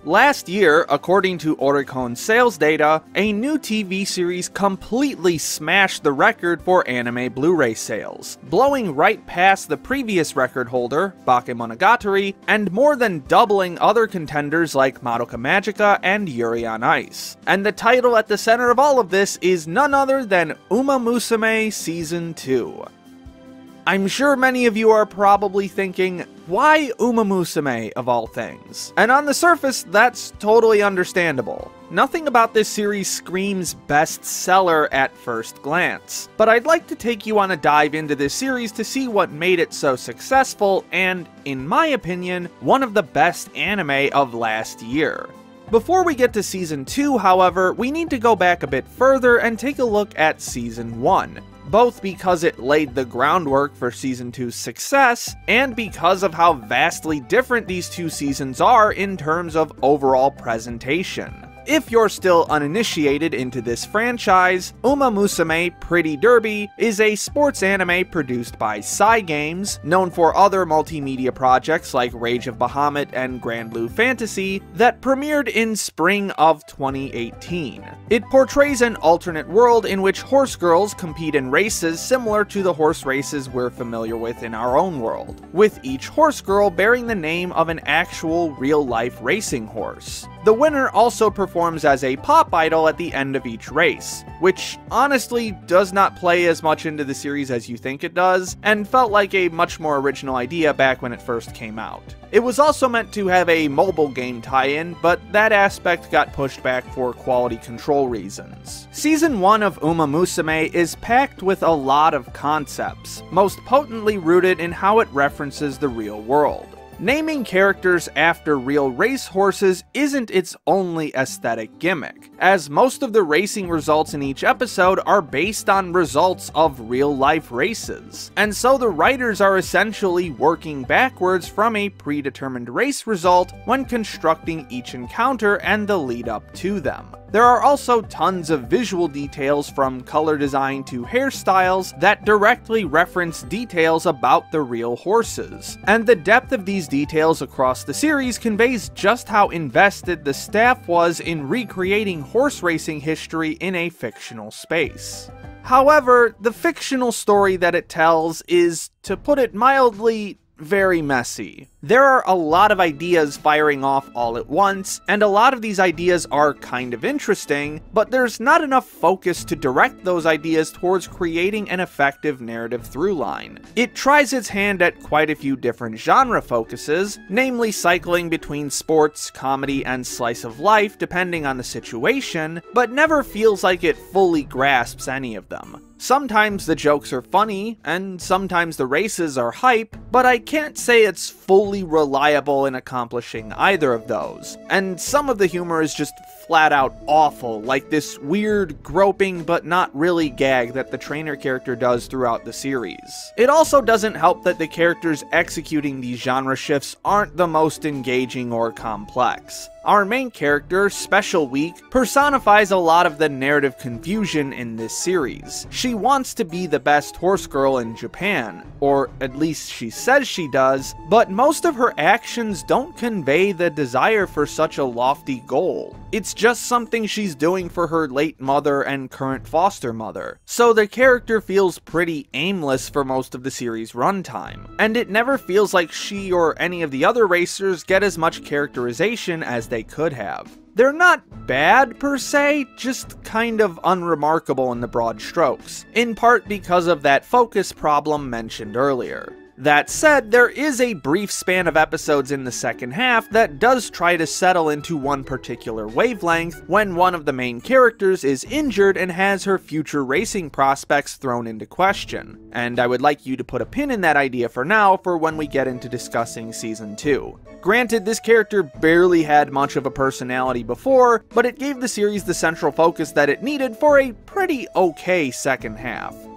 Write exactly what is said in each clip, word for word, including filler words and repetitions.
Last year, according to Oricon sales data, a new T V series completely smashed the record for anime Blu-ray sales, blowing right past the previous record holder, Bakemonogatari, and more than doubling other contenders like Madoka Magica and Yuri on Ice. And the title at the center of all of this is none other than Uma Musume Season two. I'm sure many of you are probably thinking, why Uma Musume of all things? And on the surface, that's totally understandable. Nothing about this series screams bestseller at first glance, but I'd like to take you on a dive into this series to see what made it so successful and, in my opinion, one of the best anime of last year. Before we get to Season two, however, we need to go back a bit further and take a look at Season one. Both because it laid the groundwork for Season two's success, and because of how vastly different these two seasons are in terms of overall presentation. If you're still uninitiated into this franchise, Uma Musume Pretty Derby is a sports anime produced by Cygames, known for other multimedia projects like Rage of Bahamut and Grand Blue Fantasy, that premiered in spring of twenty eighteen. It portrays an alternate world in which horse girls compete in races similar to the horse races we're familiar with in our own world, with each horse girl bearing the name of an actual real-life racing horse. The winner also performs as a pop idol at the end of each race, which honestly does not play as much into the series as you think it does, and felt like a much more original idea back when it first came out. It was also meant to have a mobile game tie-in, but that aspect got pushed back for quality control reasons. Season one of Uma Musume is packed with a lot of concepts, most potently rooted in how it references the real world. Naming characters after real racehorses isn't its only aesthetic gimmick, as most of the racing results in each episode are based on results of real-life races, and so the writers are essentially working backwards from a predetermined race result when constructing each encounter and the lead-up to them. There are also tons of visual details from color design to hairstyles that directly reference details about the real horses, and the depth of these details across the series conveys just how invested the staff was in recreating horse racing history in a fictional space. However, the fictional story that it tells is, to put it mildly, very messy. There are a lot of ideas firing off all at once, and a lot of these ideas are kind of interesting, but there's not enough focus to direct those ideas towards creating an effective narrative through line. It tries its hand at quite a few different genre focuses, namely cycling between sports, comedy, and slice of life depending on the situation, but never feels like it fully grasps any of them. Sometimes the jokes are funny, and sometimes the races are hype, but I can't say it's fully reliable in accomplishing either of those. And some of the humor is just flat out awful, like this weird groping but not really gag that the trainer character does throughout the series. It also doesn't help that the characters executing these genre shifts aren't the most engaging or complex. Our main character, Special Week, personifies a lot of the narrative confusion in this series. She wants to be the best horse girl in Japan, or at least she says she does, but most of her actions don't convey the desire for such a lofty goal. It's just something she's doing for her late mother and current foster mother, so the character feels pretty aimless for most of the series' runtime, and it never feels like she or any of the other racers get as much characterization as they could have. They're not bad per se, just kind of unremarkable in the broad strokes, in part because of that focus problem mentioned earlier. That said, there is a brief span of episodes in the second half that does try to settle into one particular wavelength when one of the main characters is injured and has her future racing prospects thrown into question, and I would like you to put a pin in that idea for now for when we get into discussing Season two. Granted, this character barely had much of a personality before, but it gave the series the central focus that it needed for a pretty okay second half.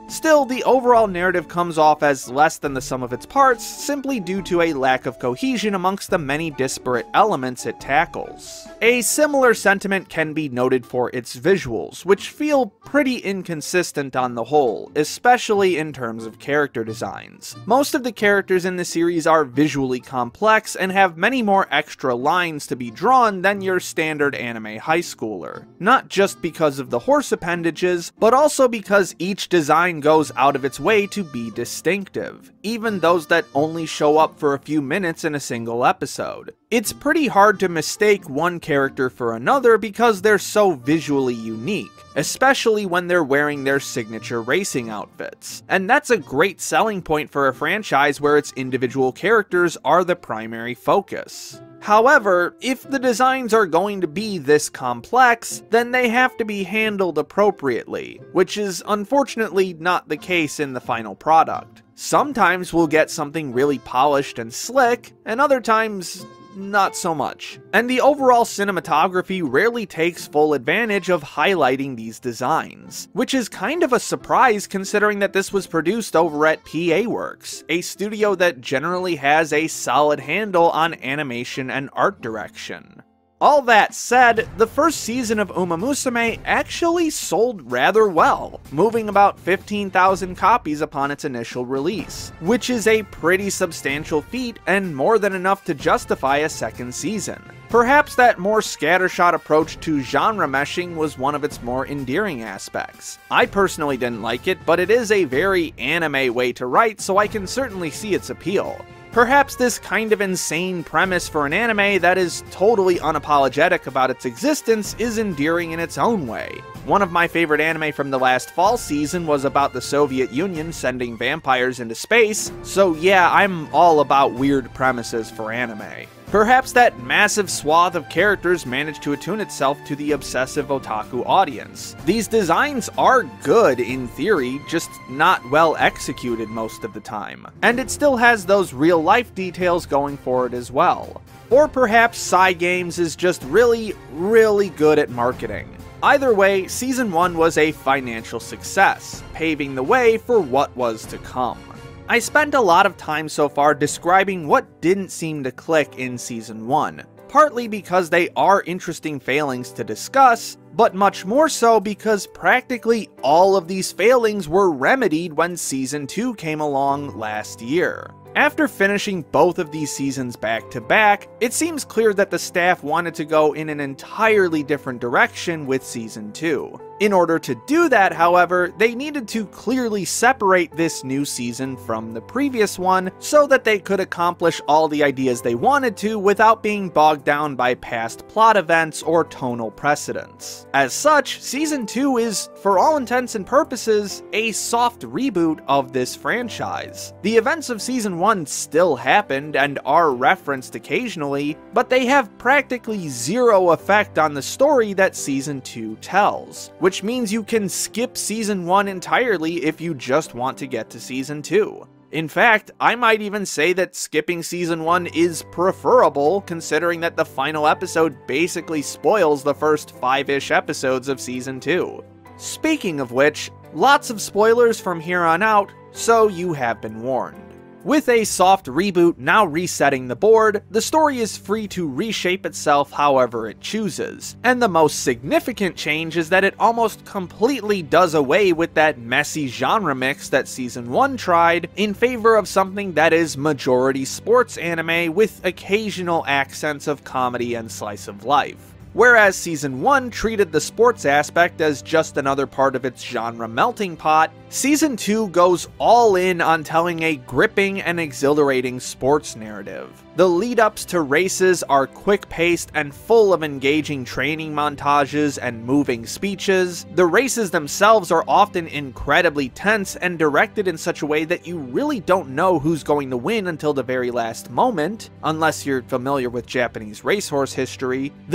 Still, the overall narrative comes off as less than the sum of its parts, simply due to a lack of cohesion amongst the many disparate elements it tackles. A similar sentiment can be noted for its visuals, which feel pretty inconsistent on the whole, especially in terms of character designs. Most of the characters in the series are visually complex and have many more extra lines to be drawn than your standard anime high schooler. Not just because of the horse appendages, but also because each design goes out of its way to be distinctive, even those that only show up for a few minutes in a single episode. It's pretty hard to mistake one character for another because they're so visually unique, especially when they're wearing their signature racing outfits. And that's a great selling point for a franchise where its individual characters are the primary focus. However, if the designs are going to be this complex, then they have to be handled appropriately, which is unfortunately not the case in the final product. Sometimes we'll get something really polished and slick, and other times, not so much. And the overall cinematography rarely takes full advantage of highlighting these designs, which is kind of a surprise considering that this was produced over at P A Works, a studio that generally has a solid handle on animation and art direction. All that said, the first season of Umamusume actually sold rather well, moving about fifteen thousand copies upon its initial release, which is a pretty substantial feat and more than enough to justify a second season. Perhaps that more scattershot approach to genre meshing was one of its more endearing aspects. I personally didn't like it, but it is a very anime way to write, so I can certainly see its appeal. Perhaps this kind of insane premise for an anime that is totally unapologetic about its existence is endearing in its own way. One of my favorite anime from the last fall season was about the Soviet Union sending vampires into space, so yeah, I'm all about weird premises for anime. Perhaps that massive swath of characters managed to attune itself to the obsessive otaku audience. These designs are good in theory, just not well executed most of the time. And it still has those real life details going for it as well. Or perhaps Cygames is just really, really good at marketing. Either way, Season one was a financial success, paving the way for what was to come. I spent a lot of time so far describing what didn't seem to click in Season one, partly because they are interesting failings to discuss, but much more so because practically all of these failings were remedied when Season two came along last year. After finishing both of these seasons back to back, it seems clear that the staff wanted to go in an entirely different direction with Season two. In order to do that, however, they needed to clearly separate this new season from the previous one so that they could accomplish all the ideas they wanted to without being bogged down by past plot events or tonal precedents. As such, Season two is, for all intents and purposes, a soft reboot of this franchise. The events of Season one still happened and are referenced occasionally, but they have practically zero effect on the story that Season two tells, which means you can skip Season one entirely if you just want to get to Season two. In fact, I might even say that skipping Season one is preferable, considering that the final episode basically spoils the first five-ish episodes of Season two. Speaking of which, lots of spoilers from here on out, so you have been warned. With a soft reboot now resetting the board, the story is free to reshape itself however it chooses, and the most significant change is that it almost completely does away with that messy genre mix that Season one tried in favor of something that is majority sports anime with occasional accents of comedy and slice of life. Whereas Season one treated the sports aspect as just another part of its genre melting pot, Season two goes all in on telling a gripping and exhilarating sports narrative. The lead-ups to races are quick-paced and full of engaging training montages and moving speeches. The races themselves are often incredibly tense and directed in such a way that you really don't know who's going to win until the very last moment, unless you're familiar with Japanese racehorse history. The wins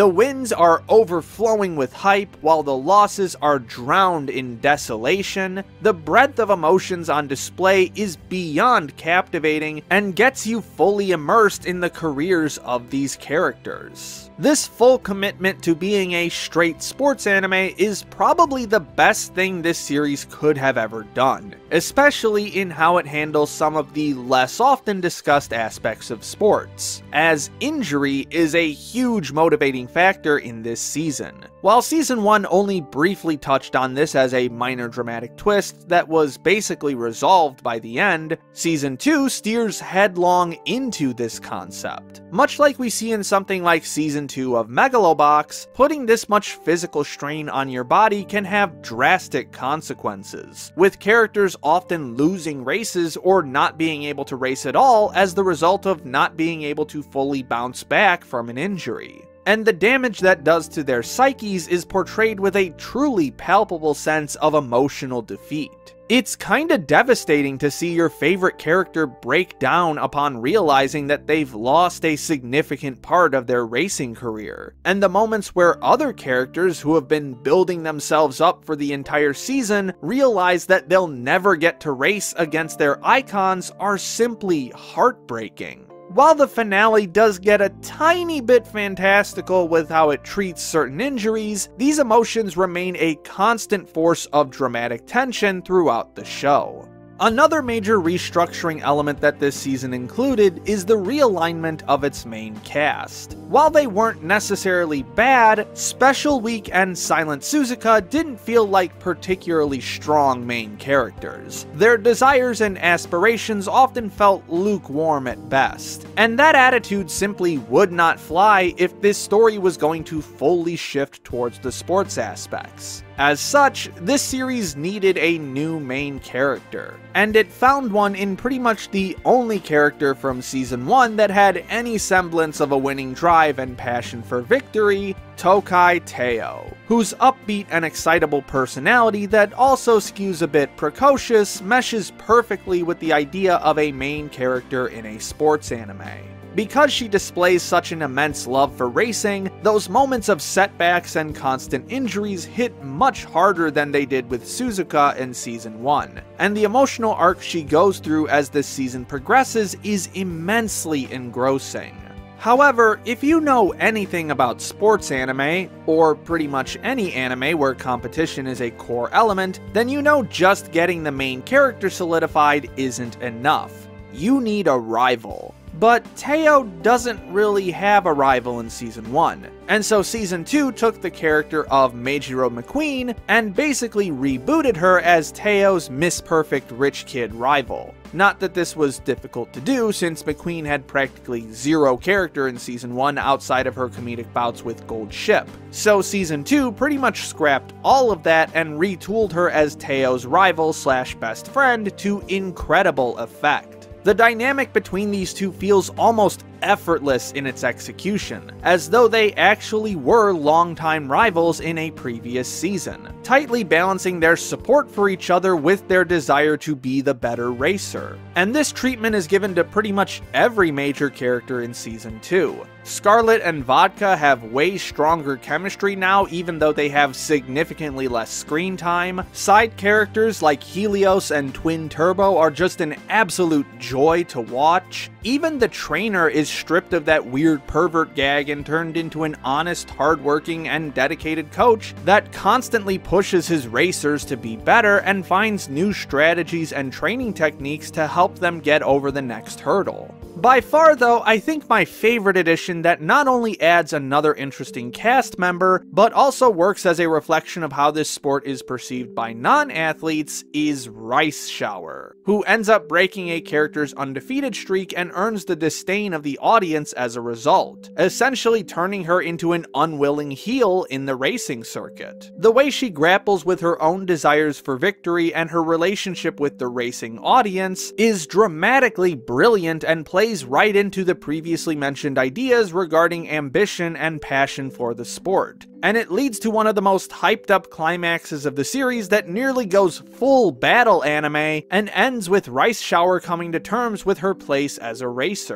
wins are overflowing with hype, while the losses are drowned in desolation, the breadth of emotions on display is beyond captivating and gets you fully immersed in the careers of these characters. This full commitment to being a straight sports anime is probably the best thing this series could have ever done, especially in how it handles some of the less often discussed aspects of sports, as injury is a huge motivating factor in this season. While Season one only briefly touched on this as a minor dramatic twist that was basically resolved by the end, Season two steers headlong into this concept. Much like we see in something like Season two of Megalobox, putting this much physical strain on your body can have drastic consequences, with characters often losing races or not being able to race at all as the result of not being able to fully bounce back from an injury. And the damage that does to their psyches is portrayed with a truly palpable sense of emotional defeat. It's kinda devastating to see your favorite character break down upon realizing that they've lost a significant part of their racing career, and the moments where other characters who have been building themselves up for the entire season realize that they'll never get to race against their icons are simply heartbreaking. While the finale does get a tiny bit fantastical with how it treats certain injuries, these emotions remain a constant force of dramatic tension throughout the show. Another major restructuring element that this season included is the realignment of its main cast. While they weren't necessarily bad, Special Week and Silent Suzuka didn't feel like particularly strong main characters. Their desires and aspirations often felt lukewarm at best, and that attitude simply would not fly if this story was going to fully shift towards the sports aspects. As such, this series needed a new main character, and it found one in pretty much the only character from Season one that had any semblance of a winning drive and passion for victory, Tokai Teo, whose upbeat and excitable personality that also skews a bit precocious meshes perfectly with the idea of a main character in a sports anime. Because she displays such an immense love for racing, those moments of setbacks and constant injuries hit much harder than they did with Suzuka in Season one, and the emotional arc she goes through as this season progresses is immensely engrossing. However, if you know anything about sports anime, or pretty much any anime where competition is a core element, then you know just getting the main character solidified isn't enough. You need a rival. But Teo doesn't really have a rival in Season one, and so Season two took the character of Meijiro McQueen and basically rebooted her as Teo's Miss Perfect rich kid rival. Not that this was difficult to do, since McQueen had practically zero character in Season one outside of her comedic bouts with Gold Ship. So Season two pretty much scrapped all of that and retooled her as Teo's rival slash best friend to incredible effect. The dynamic between these two feels almost effortless in its execution, as though they actually were longtime rivals in a previous season, tightly balancing their support for each other with their desire to be the better racer. And this treatment is given to pretty much every major character in Season two. Scarlet and Vodka have way stronger chemistry now, even though they have significantly less screen time. Side characters like Helios and Twin Turbo are just an absolute joy to watch. Even the trainer is stripped of that weird pervert gag and turned into an honest, hardworking, and dedicated coach that constantly pushes his racers to be better and finds new strategies and training techniques to help them get over the next hurdle. By far though, I think my favorite addition that not only adds another interesting cast member, but also works as a reflection of how this sport is perceived by non-athletes is Rice Shower, who ends up breaking a character's undefeated streak and earns the disdain of the audience as a result, essentially turning her into an unwilling heel in the racing circuit. The way she grapples with her own desires for victory and her relationship with the racing audience is dramatically brilliant and plays right into the previously mentioned ideas regarding ambition and passion for the sport. And it leads to one of the most hyped up climaxes of the series that nearly goes full battle anime and ends with Rice Shower coming to terms with her place as a racer.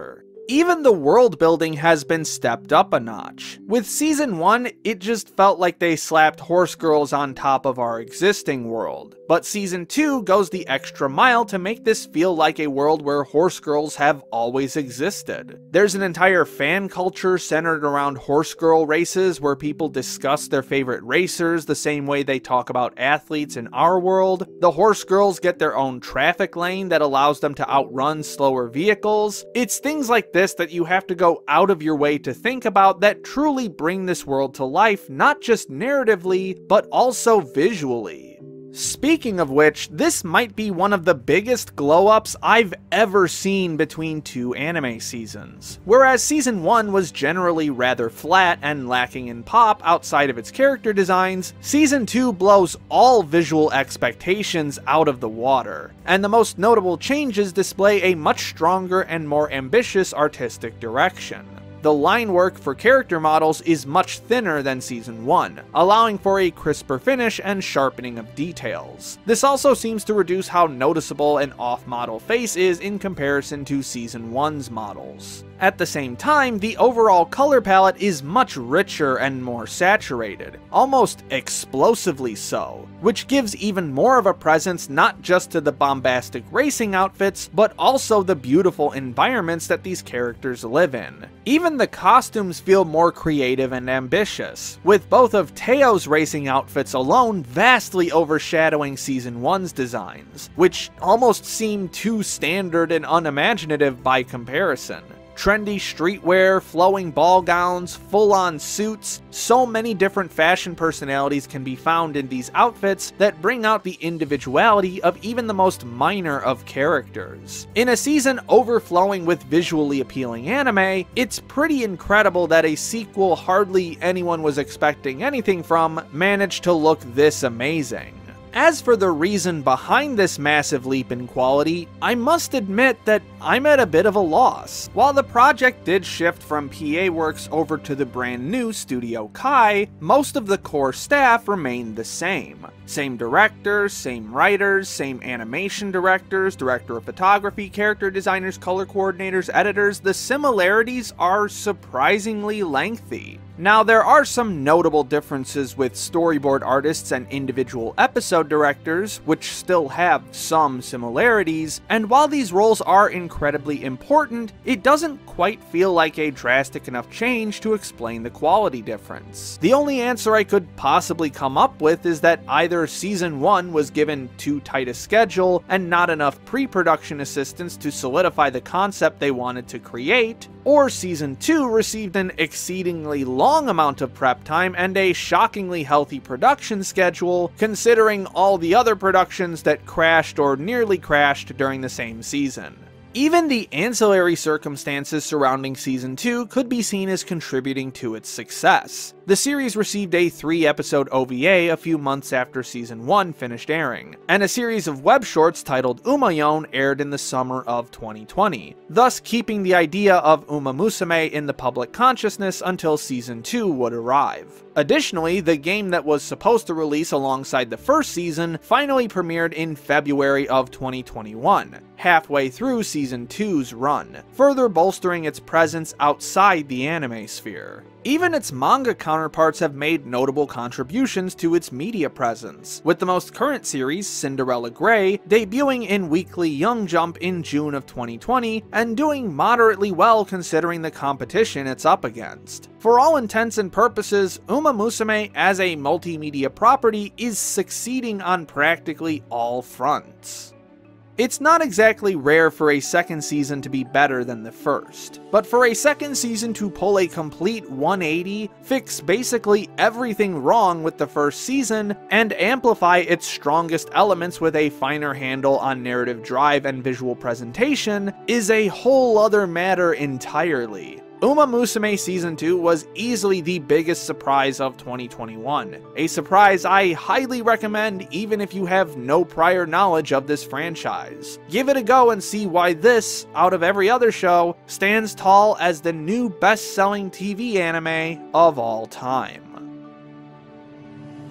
Even the world building has been stepped up a notch. With Season one, it just felt like they slapped horse girls on top of our existing world. But Season two goes the extra mile to make this feel like a world where horse girls have always existed. There's an entire fan culture centered around horse girl races where people discuss their favorite racers the same way they talk about athletes in our world. The horse girls get their own traffic lane that allows them to outrun slower vehicles. It's things like this that you have to go out of your way to think about that truly bring this world to life, not just narratively, but also visually. Speaking of which, this might be one of the biggest glow-ups I've ever seen between two anime seasons. Whereas Season one was generally rather flat and lacking in pop outside of its character designs, Season two blows all visual expectations out of the water, and the most notable changes display a much stronger and more ambitious artistic direction. The line work for character models is much thinner than Season one, allowing for a crisper finish and sharpening of details. This also seems to reduce how noticeable an off-model face is in comparison to Season one's models. At the same time, the overall color palette is much richer and more saturated, almost explosively so, which gives even more of a presence not just to the bombastic racing outfits, but also the beautiful environments that these characters live in. Even the costumes feel more creative and ambitious, with both of Teo's racing outfits alone vastly overshadowing Season one's designs, which almost seem too standard and unimaginative by comparison. Trendy streetwear, flowing ball gowns, full-on suits, so many different fashion personalities can be found in these outfits that bring out the individuality of even the most minor of characters. In a season overflowing with visually appealing anime, it's pretty incredible that a sequel hardly anyone was expecting anything from managed to look this amazing. As for the reason behind this massive leap in quality, I must admit that I'm at a bit of a loss. While the project did shift from P A Works over to the brand new Studio Kai, most of the core staff remained the same. Same directors, same writers, same animation directors, director of photography, character designers, color coordinators, editors. The similarities are surprisingly lengthy. Now, there are some notable differences with storyboard artists and individual episode directors, which still have some similarities, and while these roles are incredibly important, it doesn't quite feel like a drastic enough change to explain the quality difference. The only answer I could possibly come up with is that either Season one was given too tight a schedule and not enough pre-production assistance to solidify the concept they wanted to create, or Season two received an exceedingly long amount of prep time and a shockingly healthy production schedule, considering all the other productions that crashed or nearly crashed during the same season. Even the ancillary circumstances surrounding Season two could be seen as contributing to its success. The series received a three-episode O V A a few months after Season one finished airing, and a series of web shorts titled Umayon aired in the summer of twenty twenty, thus keeping the idea of Uma Musume in the public consciousness until Season two would arrive. Additionally, the game that was supposed to release alongside the first season finally premiered in February of twenty twenty-one, halfway through Season two's run, further bolstering its presence outside the anime sphere. Even its manga counterparts have made notable contributions to its media presence, with the most current series, Cinderella Grey, debuting in Weekly Young Jump in June of twenty twenty, and doing moderately well considering the competition it's up against. For all intents and purposes, Uma Musume as a multimedia property is succeeding on practically all fronts. It's not exactly rare for a second season to be better than the first, but for a second season to pull a complete one eighty, fix basically everything wrong with the first season, and amplify its strongest elements with a finer handle on narrative drive and visual presentation, is a whole other matter entirely. Uma Musume Season two was easily the biggest surprise of twenty twenty-one, a surprise I highly recommend even if you have no prior knowledge of this franchise. Give it a go and see why this, out of every other show, stands tall as the new best-selling T V anime of all time.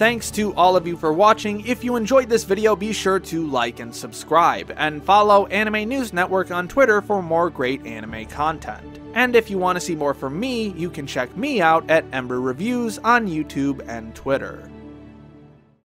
Thanks to all of you for watching. If you enjoyed this video, be sure to like and subscribe, and follow Anime News Network on Twitter for more great anime content. And if you want to see more from me, you can check me out at Ember Reviews on YouTube and Twitter.